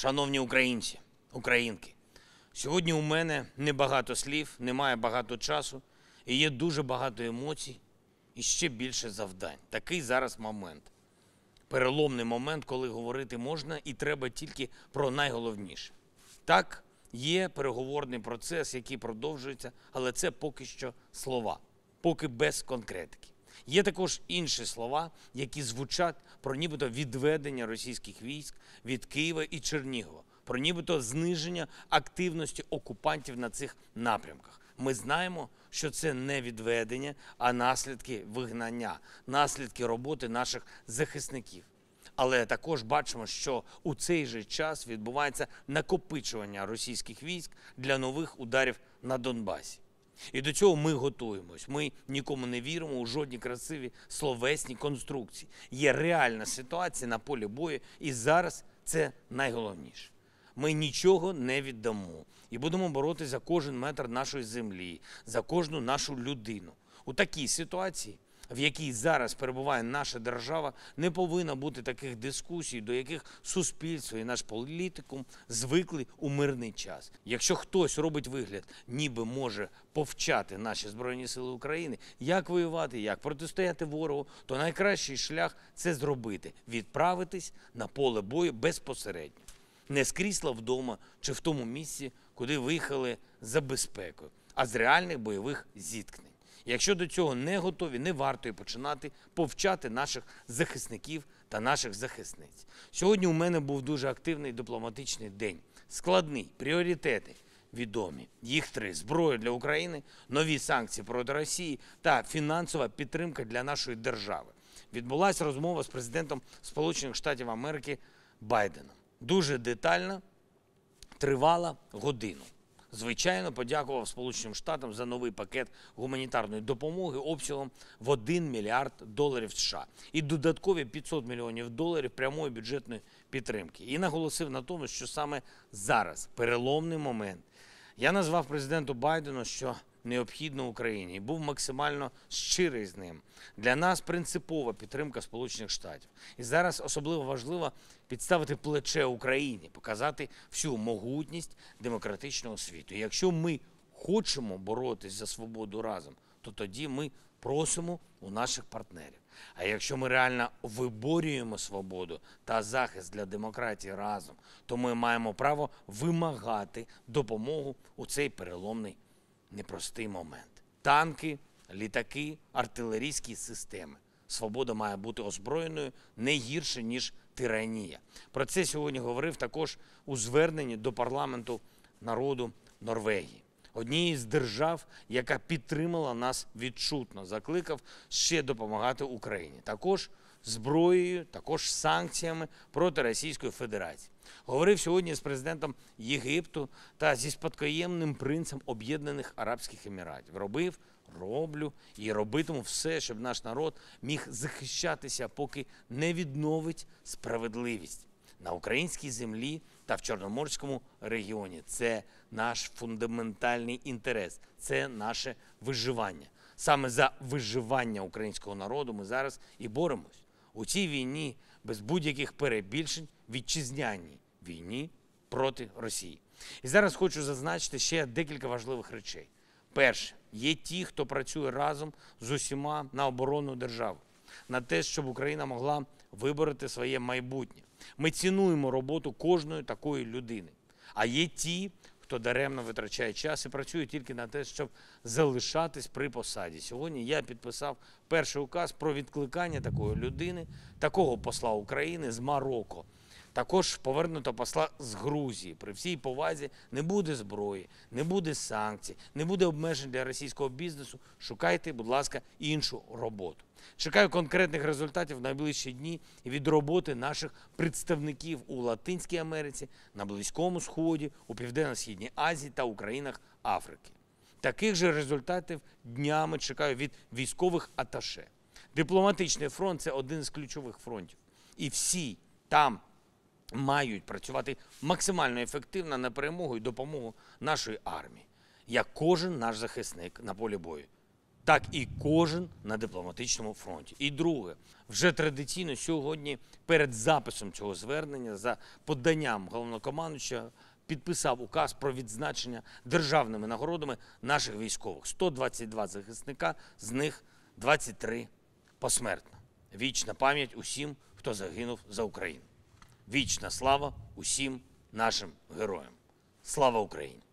Шановні українці, українки, сьогодні у мене небагато слів, немає багато часу, і є дуже багато емоцій і ще більше завдань. Такий зараз момент. Переломний момент, коли говорити можна і треба тільки про найголовніше. Так, є переговорний процес, який продовжується, але це поки що слова, поки без конкретики. Є також інші слова, які звучать про нібито відведення російських військ від Києва і Чернігова, про нібито зниження активності окупантів на цих напрямках. Ми знаємо, що це не відведення, а наслідки вигнання, наслідки роботи наших захисників. Але також бачимо, що у цей же час відбувається накопичування російських військ для нових ударів на Донбасі. І до цього ми готуємось. Ми нікому не віримо у жодні красиві словесні конструкції. Є реальна ситуація на полі бою, і зараз це найголовніше. Ми нічого не віддамо і будемо боротися за кожен метр нашої землі, за кожну нашу людину. У такій ситуації, в якій зараз перебуває наша держава, не повинно бути таких дискусій, до яких суспільство і наш політикум звикли у мирний час. Якщо хтось робить вигляд, ніби може повчати наші Збройні Сили України, як воювати, як протистояти ворогу, то найкращий шлях – це зробити – відправитись на поле бою безпосередньо. Не з крісла вдома чи в тому місці, куди виїхали за безпекою, а з реальних бойових зіткнень. Якщо до цього не готові, не варто і починати повчати наших захисників та наших захисниць. Сьогодні у мене був дуже активний дипломатичний день. Складний, пріоритети відомі. Їх 3: зброя для України, нові санкції проти Росії та фінансова підтримка для нашої держави. Відбулася розмова з президентом Сполучених Штатів Америки Байденом. Дуже детальна, тривала годину. Звичайно, подякував Сполученим Штатам за новий пакет гуманітарної допомоги обсягом в $1 мільярд США і додаткові $500 мільйонів прямої бюджетної підтримки. І наголосив на тому, що саме зараз переломний момент. Я назвав президенту Байдену, що необхідно Україні, і був максимально щирий з ним. Для нас принципова підтримка Сполучених Штатів. І зараз особливо важливо підставити плече Україні, показати всю могутність демократичного світу. І якщо ми хочемо боротись за свободу разом, то тоді ми просимо у наших партнерів. А якщо ми реально виборюємо свободу та захист для демократії разом, то ми маємо право вимагати допомогу у цей переломний непростий момент. Танки, літаки, артилерійські системи. Свобода має бути озброєною не гірше, ніж тиранія. Про це сьогодні говорив також у зверненні до парламенту народу Норвегії. Однієї з держав, яка підтримала нас відчутно, закликав ще допомагати Україні. Також зброєю, також санкціями проти Російської Федерації. Говорив сьогодні з президентом Єгипту та зі спадкоємним принцем Об'єднаних Арабських Еміратів. Роблю і робитиму все, щоб наш народ міг захищатися, поки не відновить справедливість на українській землі та в Чорноморському регіоні. Це наш фундаментальний інтерес, це наше виживання. Саме за виживання українського народу ми зараз і боремось. У цій війні без будь-яких перебільшень, вітчизняній війні проти Росії. І зараз хочу зазначити ще декілька важливих речей. Перше, є ті, хто працює разом з усіма на оборону держави, на те, щоб Україна могла вибороти своє майбутнє. Ми цінуємо роботу кожної такої людини. А є ті, хто даремно витрачає час і працює тільки на те, щоб залишатись при посаді. Сьогодні я підписав перший указ про відкликання такої людини, такого посла України з Марокко. Також повернуто посла з Грузії. При всій повазі не буде зброї, не буде санкцій, не буде обмежень для російського бізнесу. Шукайте, будь ласка, іншу роботу. Чекаю конкретних результатів в найближчі дні від роботи наших представників у Латинській Америці, на Близькому Сході, у Південно-Східній Азії та у країнах Африки. Таких же результатів днями чекаю від військових аташе. Дипломатичний фронт – це один з ключових фронтів. І всі там мають працювати максимально ефективно на перемогу і допомогу нашої армії, як кожен наш захисник на полі бою. так і кожен на дипломатичному фронті. І друге, вже традиційно сьогодні перед записом цього звернення за поданням головнокомандуючого підписав указ про відзначення державними нагородами наших військових. 122 захисника, з них 23 посмертно. Вічна пам'ять усім, хто загинув за Україну. Вічна слава усім нашим героям. Слава Україні!